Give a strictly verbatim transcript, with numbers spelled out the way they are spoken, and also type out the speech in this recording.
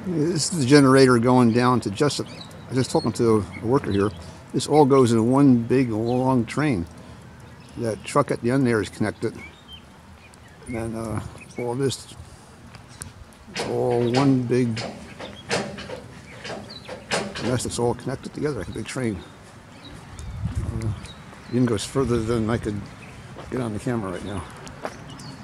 This is the generator going down to Jesup. I was just talking to a worker here. This all goes in one big long train. That truck at the end there is connected. And then uh, all this, all one big mess that's all connected together like a big train. Uh, it even goes further than I could get on the camera right now.